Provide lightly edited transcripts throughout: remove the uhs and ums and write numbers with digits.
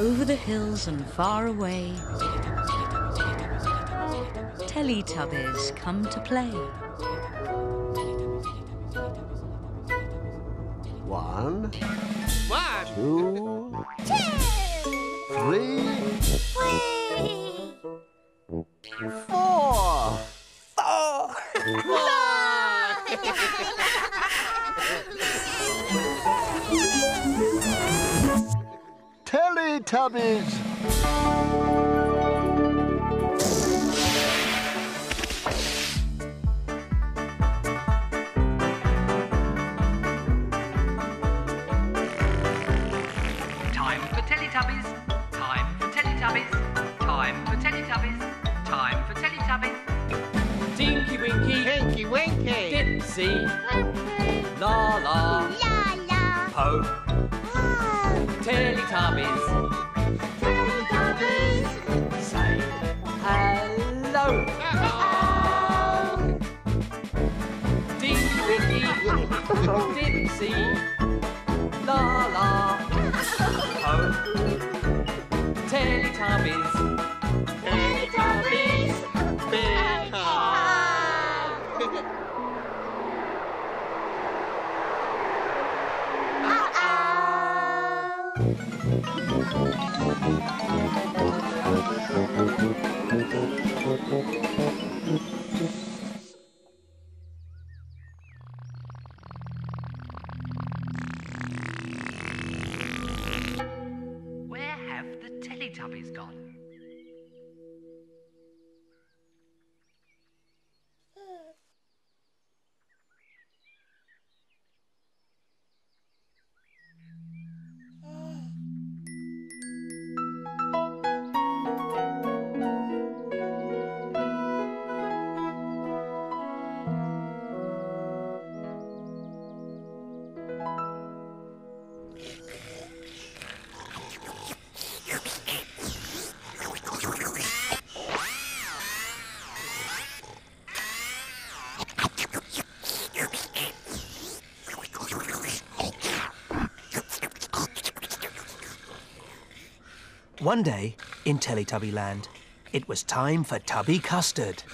Over the hills and far away, Teletubbies come to play. 1, 2, 3, 4. Teletubbies! Time for Teletubbies. Time for Teletubbies. Time for Teletubbies. Time for Teletubbies. Tinky Winky. Tinky Winky. Dipsy. Laa-Laa. Laa-Laa. Po. Teletubbies. Teletubbies. Say hello. Hello. Tinky Winky. Dipsy. Laa-Laa. Po. Teletubbies. Teletubbies. Big Where have the Teletubbies gone? One day, in Teletubby Land, it was time for Tubby Custard.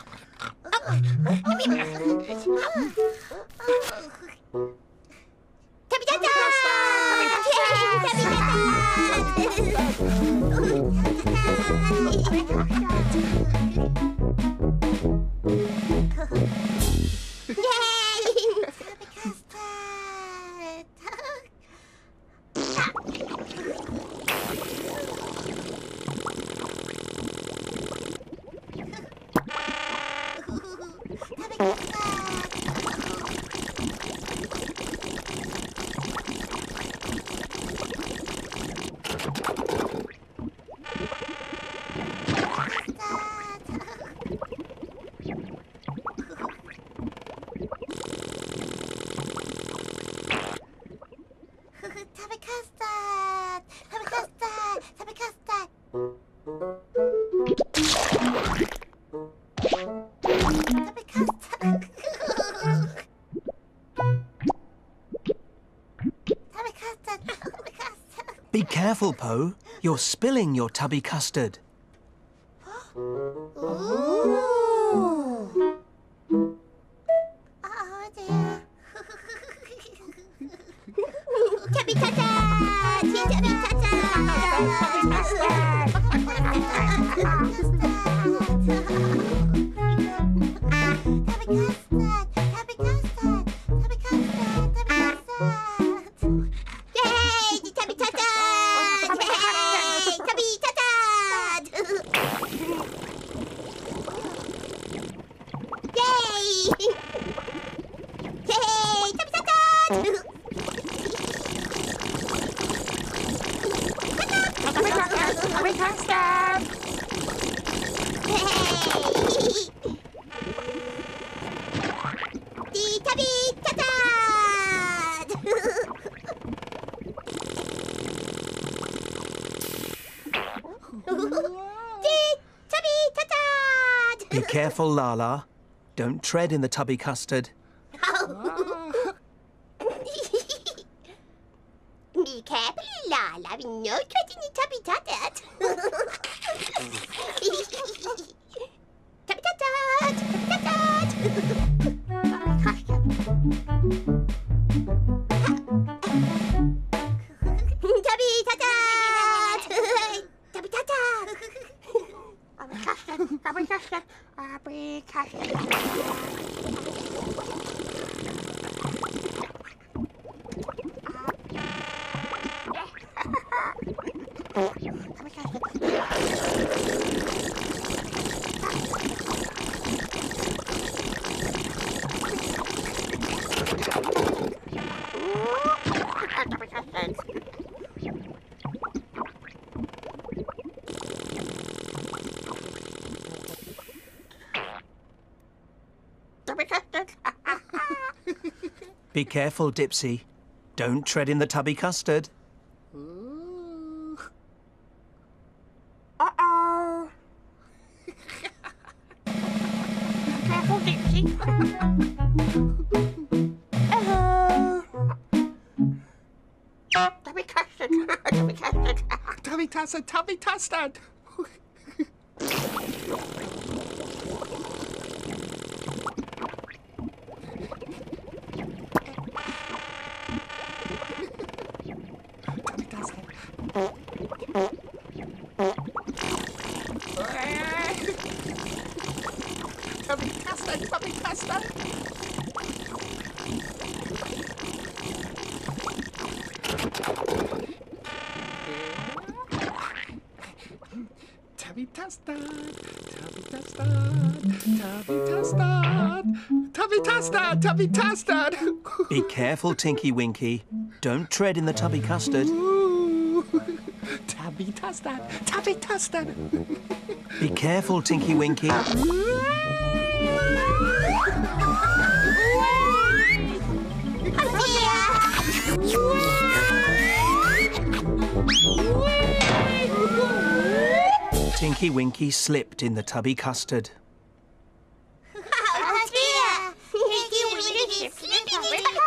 Be careful, Po. You're spilling your Tubby Custard. Oh dear. Tubby Custard! Tubby Be careful, Laa-Laa. Don't tread in the Tubby Custard. Be careful, Laa-Laa. We no treading in Tubby Custard. Tubby Custard! Tubby Custard! Tubby Custard! Tubby Custard! Tubby Custard! Be careful, Dipsy. Don't tread in the tubby custard. Uh-oh. Careful, Dipsy. Uh-oh. Tubby Custard. Tubby Custard. Tubby Custard, Tubby Custard. Tubby Custard, Tubby Custard. Tubby Custard, Tubby Custard, Tubby Custard, Tubby Custard, Tubby Custard. Be careful, Tinky Winky. Don't tread in the tubby custard. Ooh. Tubby Custard, Tubby Custard. Be careful, Tinky Winky. Tinky Winky slipped in the tubby custard. Oh dear! Tinky Winky slipping in the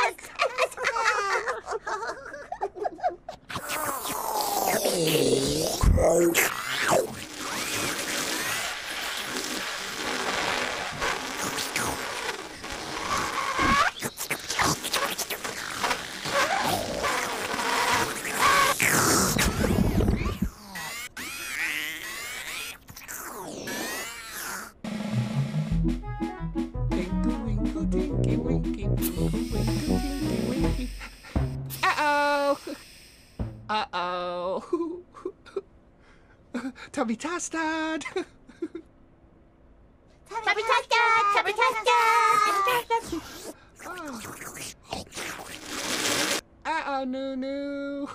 Tinky Winky, Tinky Winky. Uh-oh. Uh-oh. Tubby Custard. Tubby Custard! Tubby Custard! Uh-oh, Noo Noo.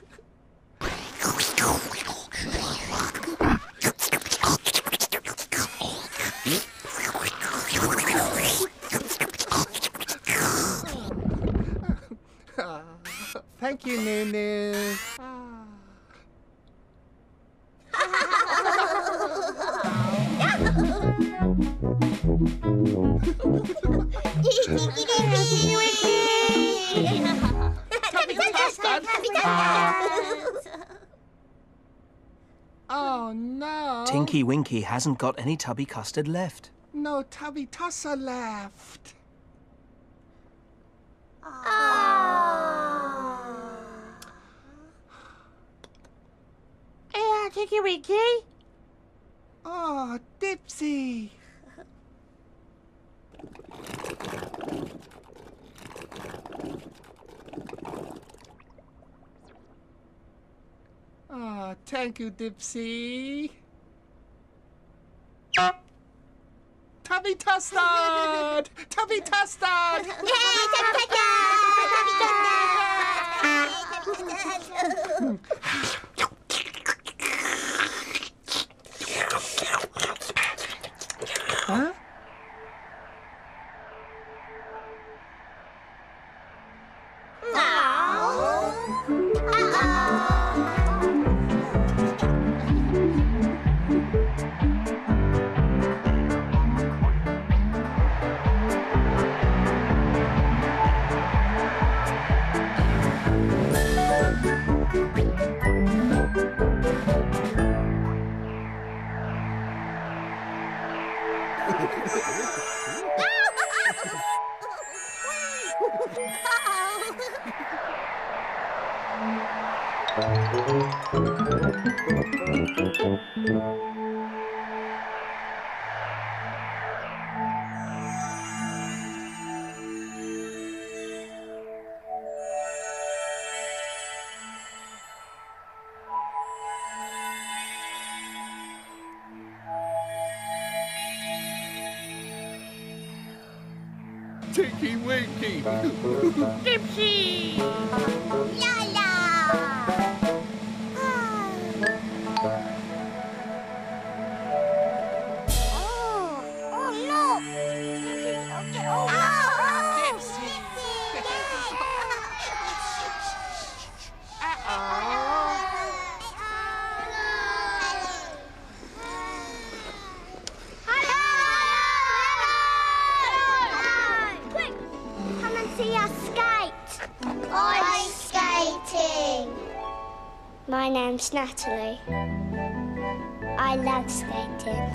Thank you, Noo Noo. Tubby Custard! Tubby Custard! Oh, no. Tinky Winky hasn't got any tubby custard left. No Tubby Custard left. Yeah, Tinky Winky. Oh, Dipsy. Oh, thank you, Dipsy. Tubby Custard! Tubby Custard! Yay, Tubby Custard! Huh? Tinky Winky. Dipsy! Laa-Laa! Oh, look! Oh, Dipsy. Quick! Come and see us skate! Ice skating! My name's Nathalie. I love skating.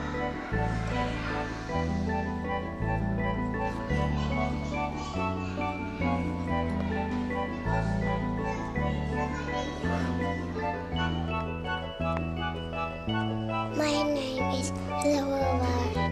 My name is Laura.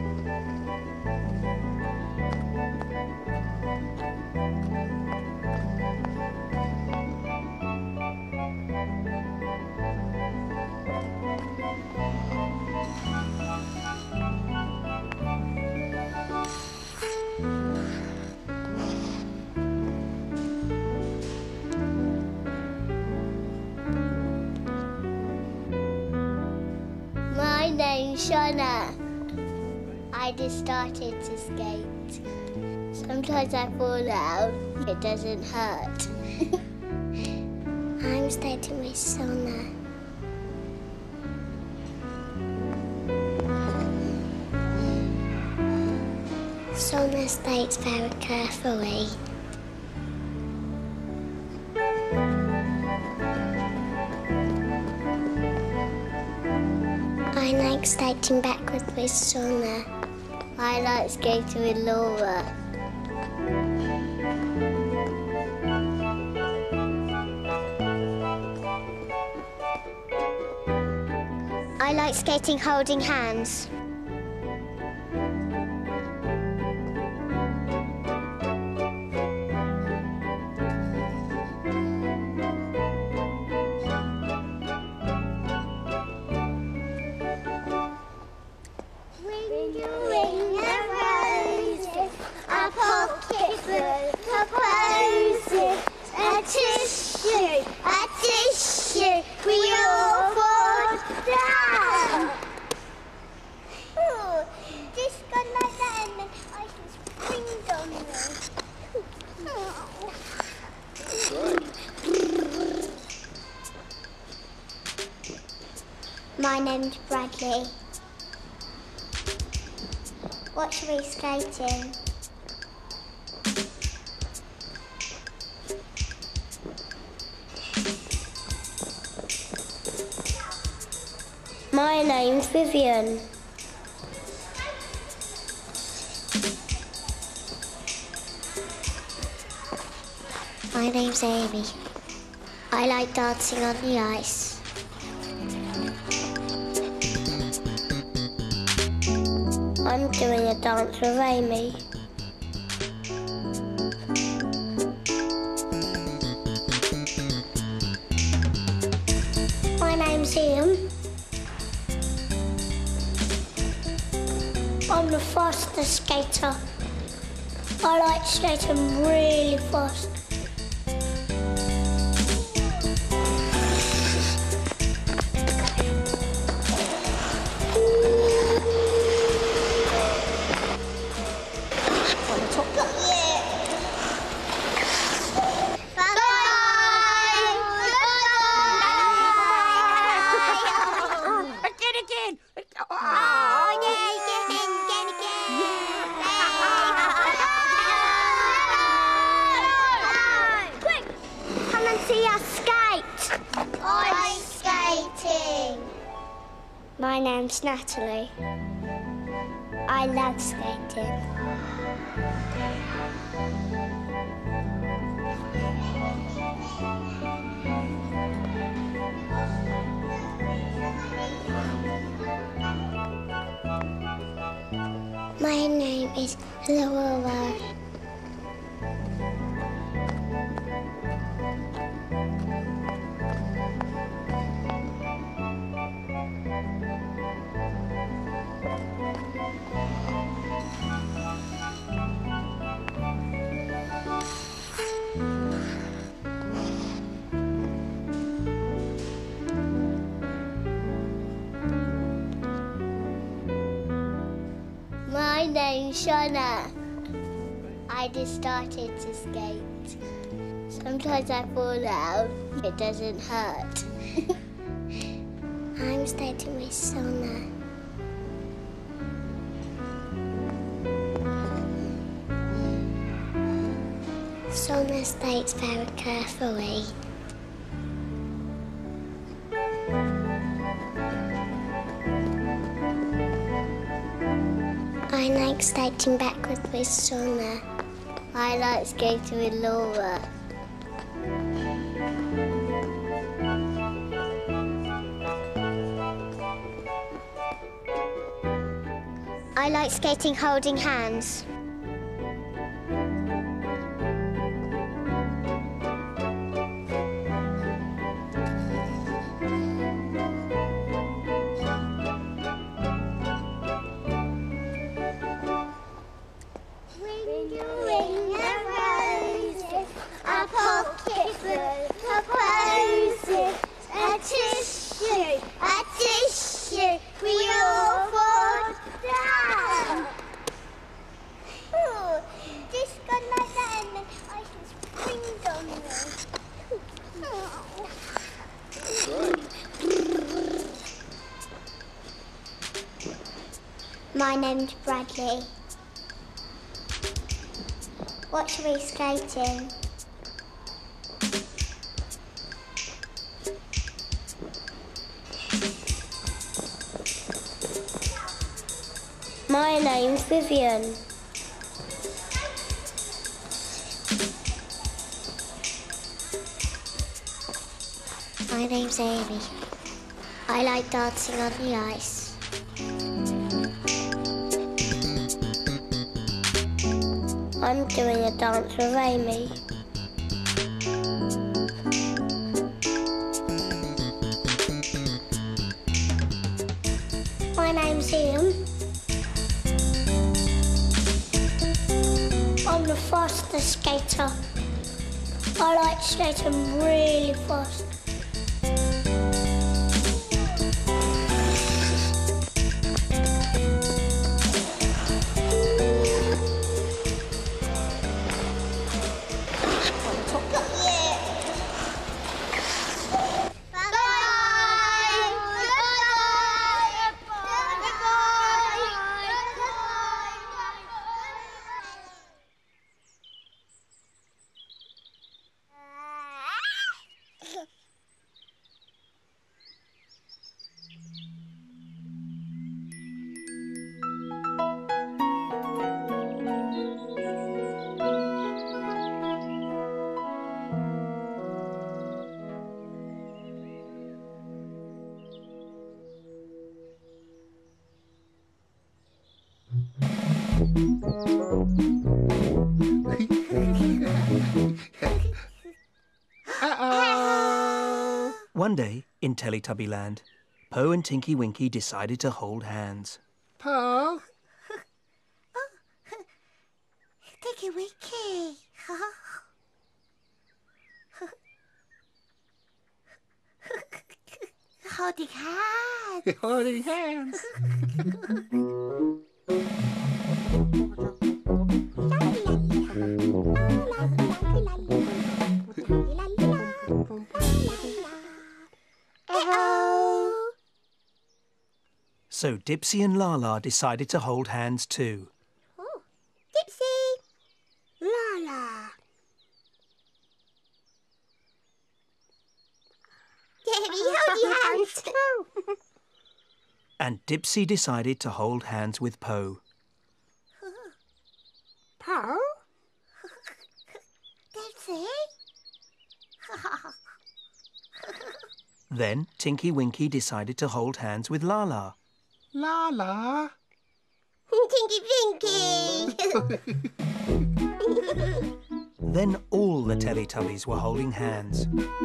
My name's Shona. I just started to skate. Sometimes I fall out. It doesn't hurt. I'm skating with Shona. Shona skates very carefully. I like skating backwards with Shona. I like skating with Laura. I like skating holding hands. My name's Bradley. What should we skate in? My name's Vivian. My name's Amy. I like dancing on the ice. I'm doing a dance with Amy. My name's Ian. I'm the fastest skater. I like skating really fast. My name's Nathalie. I love skating. My name is Laura. My name's Shona. I just started to skate. Sometimes I fall out. It doesn't hurt. I'm skating with Shona. Shona skates very carefully. I like skating backwards with Shona. I like skating with Laura. I like skating holding hands. My name's Bradley. What are we skating? My name's Vivian. My name's Amy. I like dancing on the ice. I'm doing a dance with Amy. My name's Ian. I'm the fastest skater. I like skating really fast. One day, in Teletubby Land, Po and Tinky Winky decided to hold hands. Po? Tinky Winky. Holding hands. Holding hands. So Dipsy and Laa-Laa decided to hold hands too. Oh, Dipsy! Laa-Laa! Hold your hands too! And Dipsy decided to hold hands with Po. Po? Dipsy? Then Tinky Winky decided to hold hands with Laa-Laa. Laa-Laa. Tinky Winky! Then all the Teletubbies were holding hands.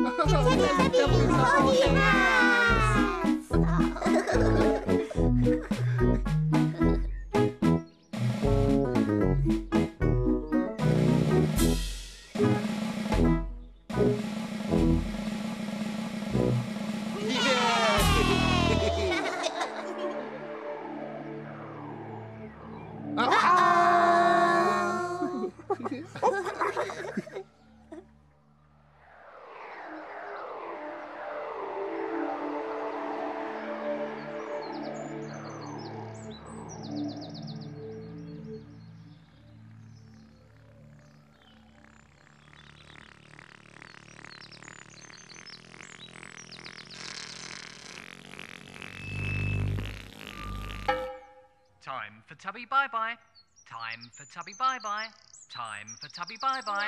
Time for Tubby Bye Bye. Time for Tubby Bye Bye. Time for Tubby Bye Bye.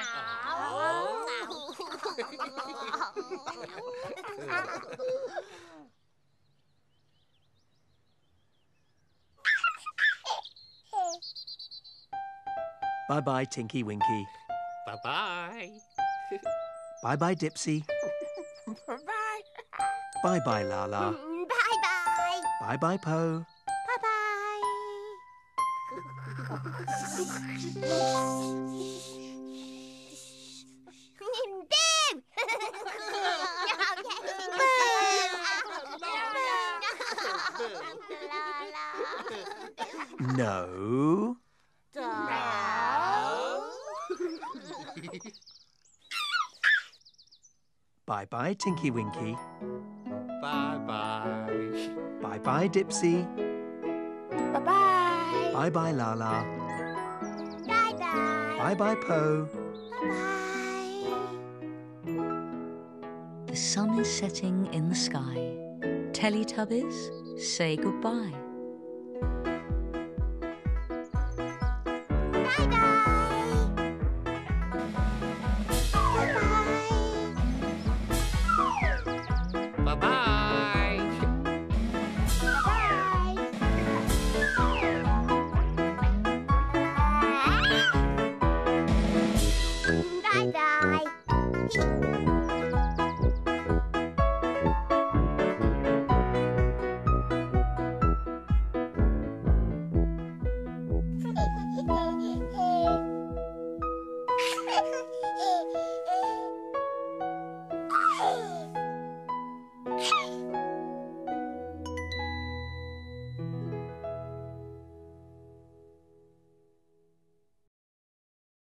Bye-bye, Tinky Winky. Bye-bye. Bye-bye, Dipsy. Bye-bye. Bye-bye, Laa-Laa. Bye-bye! Bye-bye, Po. No. Bye-bye, Tinky Winky. Bye-bye. Bye-bye, Dipsy. Bye-bye! Bye-bye, Laa-Laa. Bye-bye! Bye-bye, Po. Bye-bye! The sun is setting in the sky. Teletubbies, say goodbye. Bye-bye!